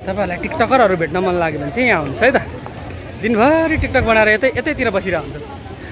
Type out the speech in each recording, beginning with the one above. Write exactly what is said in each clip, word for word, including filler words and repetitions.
तपाईहरुलाई टिकटकरहरु भेट्न मन लाग्यो भने चाहिँ यहाँ हुन्छ है त। दिनभरि टिकटक बनाएर यतै यतैतिर बसिरहेको हुन्छ।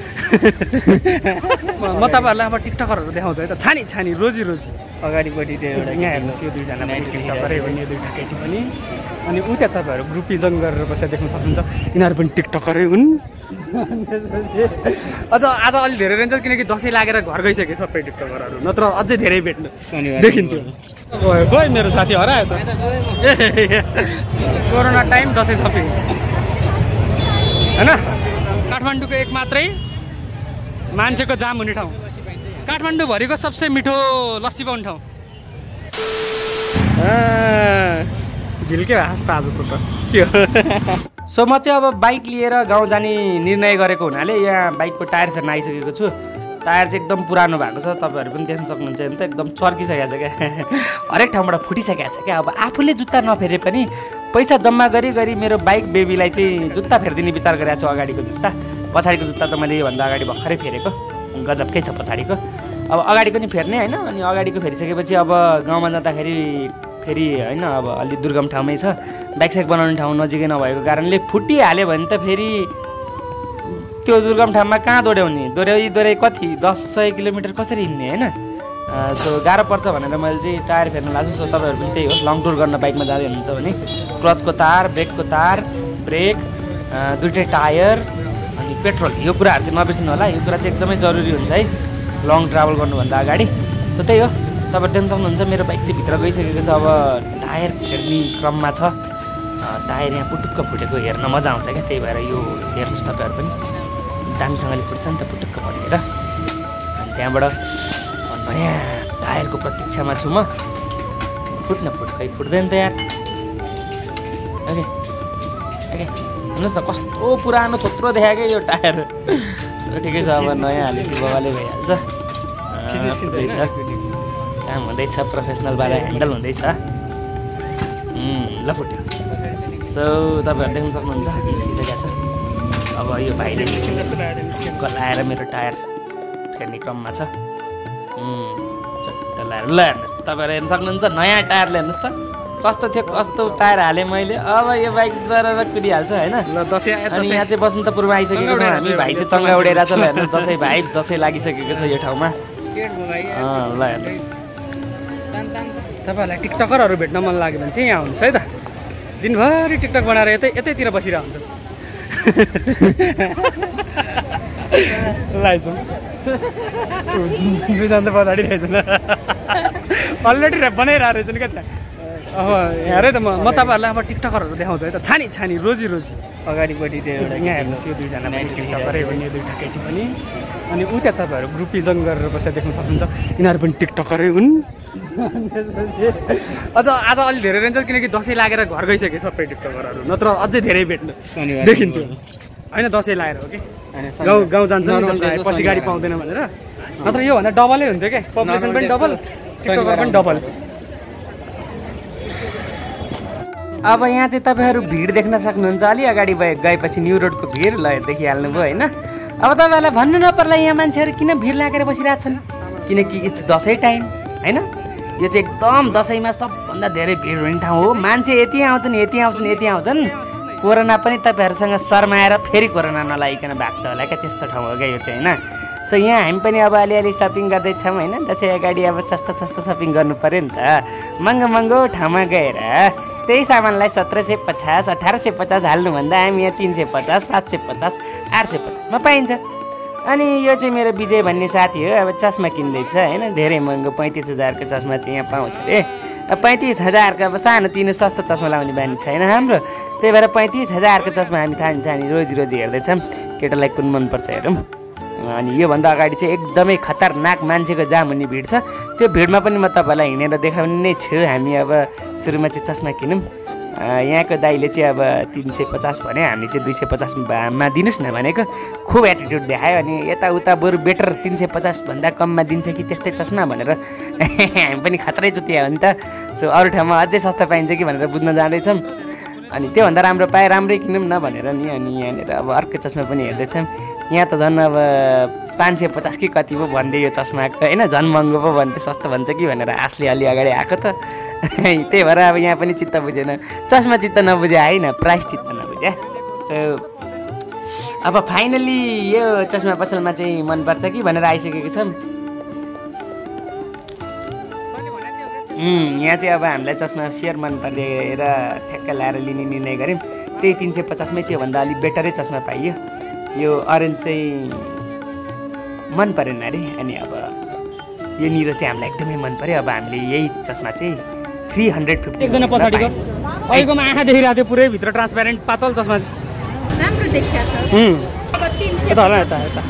म तपाईहरुलाई अब टिकटकरहरु देखाउँछु है त। छानी छानी रोजी रोजी अगाडिपट्टि त्यो एउटा यहाँ हेर्नुहोस् यो दुईजना टिकटकरै हो नि, यो दुईटा केटी पनि। अनि उता तपाईहरु ग्रुपिजम गरेर बसेर देख्न सक्नुहुन्छ यिनीहरू पनि टिकटकरै हुन्। अझ आज अलि धेरै रहन्छ किनकि दसैँ लागेर घर गइसके सबै टिकटकरहरु, नत्र अझै धेरै भेट्नु देखिन्थ्यो। गयो गयो मेरो साथी हरायो त। कोरोना टाइम दसैँ सपिङ हैन। काठमाडौँको एक मात्रै मान्छेको जाम हुने ठाउँ, काठमाडौँभरिको सबसे मिठो लस्सी पाउने ठाउँ। झिल्के हाँस्ता आज त के हो। सो म चाहिँ अब बाइक लिएर गाउँ जाने निर्णय गरेको हुनाले यहाँ बाइकको टायर फेर्न आइसकेको छु। टायर चाहिँ एकदम पुरानो भएको छ, तपाईँहरू पनि देख्न सक्नुहुन्छ नि त, एकदम चर्किसकेको छ क्या। हरेक ठाउँबाट फुटिसकेको छ क्या। अब आफूले जुत्ता नफेरे पनि पैसा जम्मा गरी गरी मेरो बाइक बेबीलाई चाहिँ जुत्ता फेरिदिने विचार गरेको छु। अगाडिको जुत्ता, पछाडिको जुत्ता त मैले योभन्दा अगाडि भर्खरै फेरेको, गजबकै छ पछाडिको। अब अगाडिको नि फेर्ने होइन। अनि अगाडिको फेरिसकेपछि अब गाउँमा जाँदाखेरि फेरि होइन अब अलि दुर्गम ठाउँमै छ, बाइक साइक बनाउने ठाउँ नजिकै नभएको कारणले फुटिहाल्यो भने त फेरि त्यो दुर्गम ठाउँमा कहाँ दोहोऱ्याउने, दोहोऱ्याइ दोहोऱ्याइ कति दस सय किलोमिटर कसरी हिँड्ने होइन। सो गाह्रो पर्छ भनेर मैले चाहिँ टायर फेर्न लाग्छु। सो तपाईँहरू पनि त्यही हो, लङ टुर गर्न बाइकमा जाँदै हुनुहुन्छ भने क्लचको तार, ब्रेकको तार, ब्रेक, दुइटै टायर अनि पेट्रोल, यो कुराहरू चाहिँ नबिर्सिनु होला। यो कुरा चाहिँ एकदमै जरुरी हुन्छ है लङ ट्राभल गर्नुभन्दा अगाडि। सो त्यही हो, तपाईँ देख्न सक्नुहुन्छ मेरो बाइक चाहिँ भित्र गइसकेको छ। अब टायर फेर्ने क्रममा छ। टायर यहाँ पुटुक्क फुटेको हेर्न मजा आउँछ क्या, त्यही भएर यो हेर्नुहोस् तपाईँहरू पनि दामीसँगले फुट्छ नि त पुटुक्क फटेर। अनि त्यहाँबाट नयाँ टायरको प्रतीक्षामा छु म। फुट्न फुट खै फुट्दैन त यार। ओके ओके हेर्नुहोस् न कस्तो पुरानो थोत्रो देखायो क्या यो टायर। ठिकै छ, अब नयाँ हालेपछि बाबाले भइहाल्छ। काम हुँदैछ, प्रोफेसनलबाट ह्यान्डल हुँदैछ। ल फुट्यो। सो तपाईँहरू देख्न सक्नुहुन्छ निस्किसकेको छ। अब यो भाइले गलाएर मेरो टायर फेर्ने क्रममा छ। चट्ट लाएर ल हेर्नुहोस् तपाईँहरू हेर्न सक्नुहुन्छ नयाँ टायर हेर्नुहोस् त कस्तो थियो, कस्तो टायर हालेँ मैले। अब यो बाइक सरर कुदिहाल्छ होइन। अनि यहाँ चाहिँ बसन्तपुरमा आइसकेको छ हामी। भाइ चाहिँ चङ्गा उडेर छ। ल हेर्नुहोस् दसैँ भाइ दसैँ लागिसकेको छ यो ठाउँमा। ल हेर्नुहोस् तपाईँहरूलाई टिकटकरहरू भेट्न मन लाग्यो भने चाहिँ यहाँ हुन्छ है त। दिनभरि टिकटक बनाएर यतै यतैतिर बसिरहेको हुन्छ। लाइछौँ दुईजना त पछाडि रहेछ न, अलरेडी बनाइरहेको रहेछ नि क्या त्यहाँ। अब हेरेँ त म म तपाईँहरूलाई अब टिकटकरहरू देखाउँछु है त। छानी छानी रोजी रोजी अगाडिपट्टि त्यो एउटा यहाँ हेर्नुहोस् यो दुईजना टिकटकरै हो नि, यो दुईटा केटी पनि। अनि उता तपाईँहरू ग्रुपिजम गरेर बसेर देख्न सक्नुहुन्छ यिनीहरू पनि टिकटकरै हुन्। अझ आज अलि धेरै रहन्छ किनकि दसैँ लागेर घर गइसके सबै टिकटकरहरू, नत्र अझै धेरै भेट्नु देखिन्थ्यो होइन। दसैँ लागेर हो कि गाउँ गाउँ जान्छ नि पछि गाडी पाउँदैन भनेर, नत्र योभन्दा डबलै हुन्थ्यो क्या। पपुलेसन पनि डबल, टिकटकर पनि डबल। अब यहाँ चाहिँ तपाईँहरू भिड देख्न सक्नुहुन्छ। अलि अगाडि गएपछि न्यु रोडको भिड ल देखिहाल्नुभयो होइन। अब तपाईँहरूलाई भन्नु नपर्ला यहाँ मान्छेहरू किन भिड लागेर बसिरहेको छन्, किनकि इट्स दसैँ टाइम होइन। यो चाहिँ एकदम दसैँमा सबभन्दा धेरै भिड हुने ठाउँ हो। मान्छे यति आउँछन् यति आउँछन् यति आउँछन्। कोरोना पनि तपाईँहरूसँग शर्माएर फेरि कोरोना नलागिकन भएको छ होला क्या, त्यस्तो ठाउँ हो क्या यो चाहिँ होइन। सो यहाँ हामी पनि अब अलिअलि सपिङ गर्दैछौँ होइन। दसैँ अगाडि अब सस्तो सस्तो सपिङ गर्नु पऱ्यो नि त। महँगो महँगो ठाउँमा गएर त्यही सामानलाई सत्र सय पचास अठार सय पचास हाल्नुभन्दा हामी यहाँ तिन सय पचास सात सय पचास आठ सय पचासमा पाइन्छ। अनि यो चाहिँ मेरो विजय भन्ने साथी हो, अब चस्मा किन्दैछ होइन। धेरै महँगो पैँतिस हजारको चस्मा चाहिँ यहाँ पाउँछ अरे। पैँतिस हजारको अब सानो तिनो सस्तो चस्मा लाउने बानी छैन हाम्रो, त्यही भएर पैँतिस हजारको चस्मा हामी थाहा छानी रोजी रोजी हेर्दैछौँ केटालाई कुन मनपर्छ हेरौँ। अनि योभन्दा अगाडि चाहिँ एकदमै खतरनाक मान्छेको जाम हुने भिड छ। त्यो भिडमा पनि म तपाईँलाई हिँडेर देखाउने नै छु। हामी अब सुरुमा चाहिँ चस्मा किनौँ। यहाँको दाइले चाहिँ अब तिन सय पचास भने, हामी चाहिँ दुई सय पचासमा दिनुहोस् न भनेको। खुब एटिट्युड देखायो। अनि यताउता बरु बेटर तिन सय पचासभन्दा कममा दिन्छ कि त्यस्तै चस्मा भनेर हामी पनि खतरै चुतिया हो नि त। सो अरू ठाउँमा अझै सस्तो पाइन्छ कि भनेर बुझ्न जाँदैछौँ। अनि त्योभन्दा राम्रो पाए राम्रै किनौँ न भनेर नि। अनि यहाँनिर अब अर्को चस्मा पनि हेर्दैछौँ। यहाँ त झन् अब पाँच सय पचास कि कति पो भन्दै यो चस्माको होइन, झन् महँगो पो भन्दै सस्तो भन्छ कि भनेर आशले अलि अगाडि आएको त त्यही भएर अब यहाँ पनि चित्त बुझेन। चस्मा चित्त नबुझे होइन, प्राइस चित्त नबुझ्या। सो अब फाइनली यो चस्मा पसलमा चाहिँ मनपर्छ कि भनेर आइसकेको छौँ। यहाँ चाहिँ अब हामीलाई चस्मा सेयर मन परेर ठ्याक्क ल्याएर लिने निर्णय गऱ्यौँ। त्यही तिन सय पचासमै त्योभन्दा अलिक बेटरै चस्मा पाइयो। यो अरेन्ज चाहिँ मन परेन अरे, अनि अब यो निलो चाहिँ हामीलाई एकदमै मन पऱ्यो। अब हामीले यही चस्मा चाहिँ थ्री हन्ड्रेड फिफ्टी एकजना पछाडिको अहिलेकोमा आँखा देखिरहेको थियो पुरै भित्र ट्रान्सप्यारेन्ट पातल चस्मा राम्रो देखिएको छ। यता होला यता यता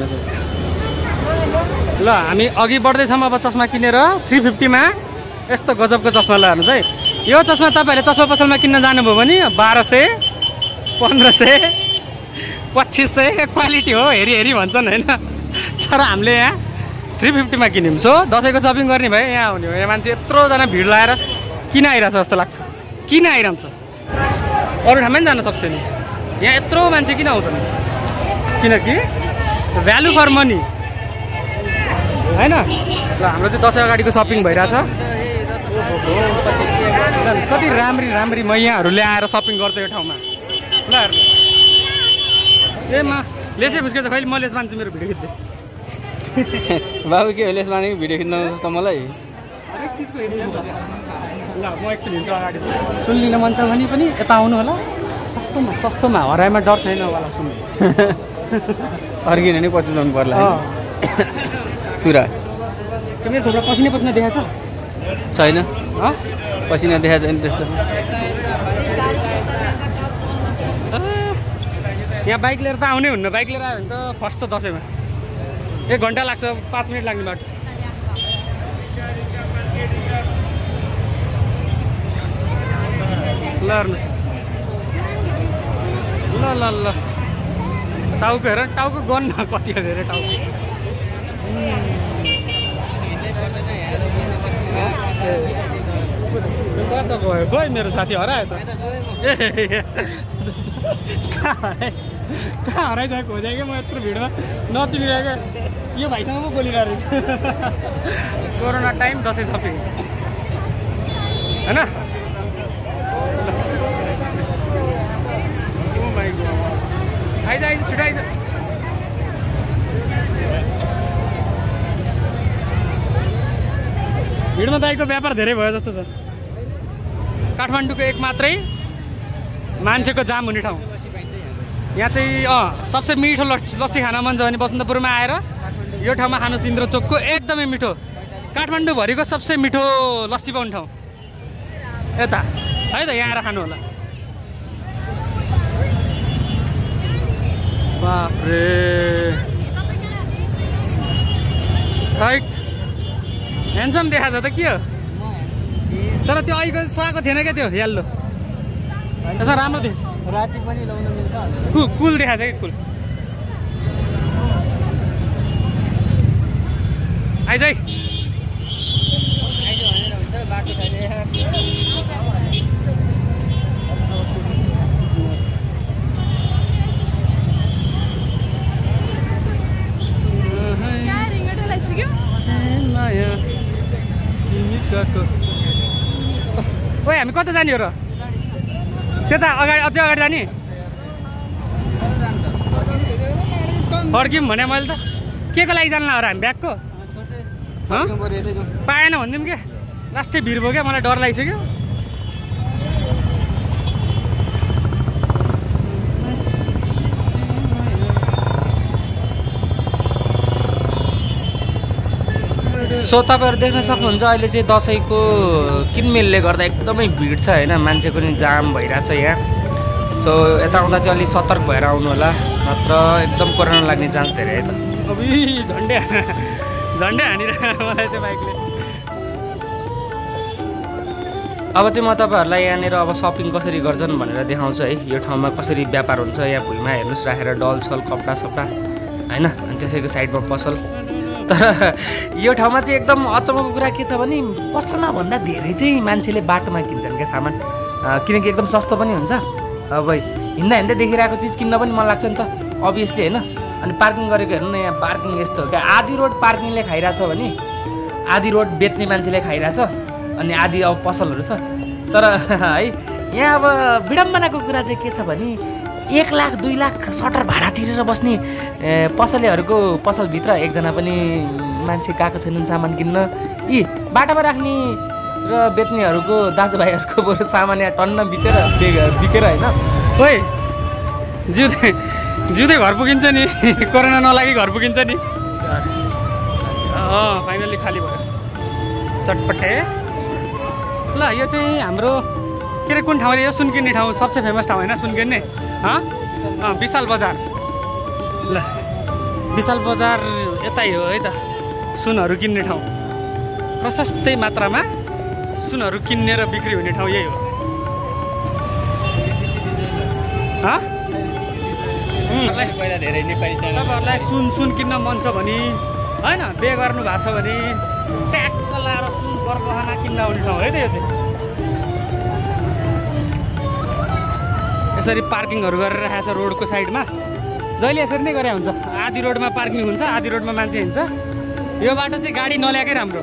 ल हामी अघि बढ्दैछौँ अब चस्मा किनेर थ्री फिफ्टीमा यस्तो गजबको चस्मा लगाउनुहोस् है। यो चस्मा तपाईँहरूले चस्मा पसलमा किन्न जानुभयो भने बाह्र सय पन्ध्र सय पच्चिस सय क्वालिटी हो हेरी हेरी भन्छन् होइन, तर हामीले यहाँ थ्री फिफ्टीमा किन्यौँ। सो दसैँको सपिङ गर्ने भए यहाँ आउने हो। यहाँ मान्छे यत्रोजना भिड लगाएर किन आइरहेछ जस्तो लाग्छ, किन आइरहन्छ, अरू ठाउँमा पनि जान सक्थ्यो नि, यहाँ यत्रो मान्छे किन आउँछन्, किनकि भ्यालु फर मनी होइन। र हाम्रो चाहिँ दसैँ अगाडिको सपिङ भइरहेछ। कति राम्री राम्री मैयाहरू ल्याएर सपिङ गर्छ यो ठाउँमा। ल हेर्नु ए म लेसै फुस्केछ, कहिले म लेस मान्छु मेरो भिडियो खिच्दै। बाबु के हो लेस मानेको भिडियो खिच्न त मलाई हरेक चिजको हेरिदिनु ल म एकछिन हिँड्छु अगाडि। सुन्लिन मन छ भने पनि यता आउनु होला, सस्तोमा सस्तोमा हराइमा डर छैन होला सुन्नु। अर्किन नि पछि ल्याउनु पर्ला चुरा। तिमीले थोप्रा पसिना पसिना देखाएको छ छैन? पसिना देखाएको छैन त्यस्तो। यहाँ बाइक लिएर त आउनै हुन्न, बाइक लिएर आयो भने त फर्स्ट छ दसैँमा एक घन्टा लाग्छ, पाँच मिनट लाग्ने बाटो। ल हेर्नुहोस् ल ल ल टाउको हेर, टाउको गन कति हो धेरै टाउको। कता गयो खोइ मेरो साथी हरायो त। कहाँ हराइसकेको खोजेँ क्या म यत्रो भिडमा नचिनिरहेको। यो भाइसँग पो बोलिरहेको रहेछ। कोरोना टाइम दसैँ सपिङ होइन। आइज आइज छिटो आइज। भिडमा दाइको व्यापार धेरै भयो जस्तो छ। काठमाडौँको एक मात्रै मान्छेको जाम हुने ठाउँ यहाँ चाहिँ। अँ सबसे मिठो लस्सी खान मन छ भने बसन्तपुरमा आएर यो ठाउँमा खानुहोस्। इन्द्र चोकको एकदमै मिठो, काठमाडौँभरिको सबसे मिठो लस्सी पाउने ठाउँ यता है त, यहाँ आएर खानु होला। बाफ्रे राइट ह्यान्डसम देखाएको छ त के हो, तर त्यो अहिलेको सुहाएको थिएन क्या त्यो येल्लो, यसमा राम्रो देख्छ। राति पनि लाउन मिल्छ। कु कुल देखाएको छ कि कुल। आइज है ओए हामी कता जाने हो र? त्यता अगाडि अझै अगाडि जाने फर्क्यौँ भने मैले त के को लागि जानु होला हामी ब्यागको पाएन भनिदिउँ क्या। लास्टै भिड भयो क्या, मलाई डर लागिसक्यो। सो तपाईँहरू देख्न सक्नुहुन्छ अहिले चाहिँ दसैँको किनमेलले गर्दा एकदमै भिड छ होइन, मान्छेको नि जाम भइरहेछ यहाँ। सो यता आउँदा चाहिँ अलिक सतर्क भएर आउनु होला, नत्र एकदम कोरोना लाग्ने चान्स धेरै है त। अब झन्डै झन्डै हानिरहेको मलाई चाहिँ बाइकले। अब चाहिँ म तपाईँहरूलाई यहाँनिर अब सपिङ कसरी गर्छन् भनेर देखाउँछु है। यो ठाउँमा कसरी व्यापार हुन्छ, यहाँ भुइँमा हेर्नुहोस् राखेर डल छल कपडा सपडा होइन, अनि त्यसैको साइडमा पसल। तर यो ठाउँमा चाहिँ एकदम अचम्मको कुरा के छ भने पसलमा भन्दा धेरै चाहिँ मान्छेले बाटोमा किन्छन् क्या सामान, किनकि एकदम सस्तो पनि हुन्छ। अब हिँड्दा हिँड्दै देखिरहेको चिज किन्न पनि मन लाग्छ नि त अभियसली होइन। अनि पार्किङ गरेको हेर्नु न यहाँ पार्किङ यस्तो हो क्या आधी रोड पार्किङले खाइरहेछ भने आधी रोड बेच्ने मान्छेले खाइरहेछ अनि आधी अब पसलहरू छ तर है यहाँ अब विडम्बनाको कुरा चाहिँ के छ भने एक लाख दुई लाख सटर भाडा तिरेर बस्ने पसलेहरूको पसलभित्र एकजना पनि मान्छे गएको छैनन् सामान किन्न यी बाटामा राख्ने र बेच्नेहरूको दाजुभाइहरूको बरु सामान यहाँ टन्न बिचेर बिकेर होइन ओइ जिउँदै जिउँदै घर पुगिन्छ नि कोरोना नलागी घर पुगिन्छ नि अँ फाइनल्ली खाली भयो चटपटे ल यो चाहिँ हाम्रो के अरे कुन ठाउँ अरे यो सुनकिन्ने ठाउँ सबसे फेमस ठाउँ होइन सुनकिन्ने अँ विशाल बजार ल विशाल बजार यतै हो है त सुनहरू किन्ने ठाउँ प्रशस्तै मात्रामा सुनहरू किन्ने र बिक्री हुने ठाउँ यही हो पहिला धेरै नेपाली च्यानल तपाईँहरूलाई सुन सुन किन्न मन छ भने होइन बे गर्नु भएको छ भने ट्याक्क लाएर सुन गरगहना किन्न आउने ठाउँ है त यो चाहिँ यसरी पार्किङहरू गरेर राखेको छ रोडको साइडमा जहिले यसरी नै गरे हुन्छ आधी रोडमा पार्किङ हुन्छ आधी रोडमा मान्छे हिँड्छ यो बाटो चाहिँ गाडी नल्याएकै राम्रो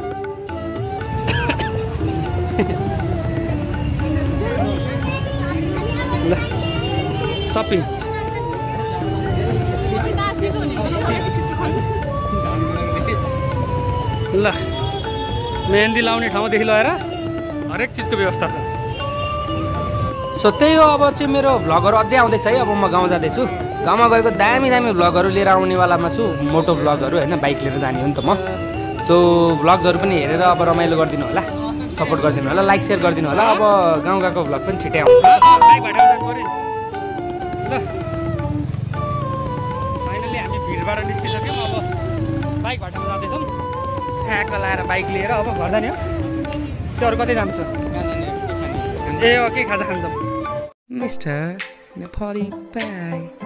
ल सपिङ ल मेहन्दी लाउने ठाउँदेखि लगेर हरेक चिजको व्यवस्था छ सो त्यही हो अब चाहिँ मेरो भ्लगहरू अझै आउँदैछ है अब म गाउँ जाँदैछु गाउँमा गएको दामी दामी भ्लगहरू लिएर आउनेवालामा छु मोटो भ्लगहरू होइन बाइक लिएर जाने हो नि त म सो भ्लग्सहरू पनि हेरेर अब रमाइलो गरिदिनु होला सपोर्ट गरिदिनु होला लाइक सेयर गरिदिनु होला अब गाउँ गएको भ्लग पनि छिट्टै आउँछ ल फाइनली हामी भिडबाट निस्किसक्यौँ अब बाइक घाटामा जाँदैछौँ ठ्याक्क लाएर बाइक लिएर अब घर जाने हो त्योहरू कतै जान्छ ए के खाजा खान्छ मिस्टर नेपाली बाई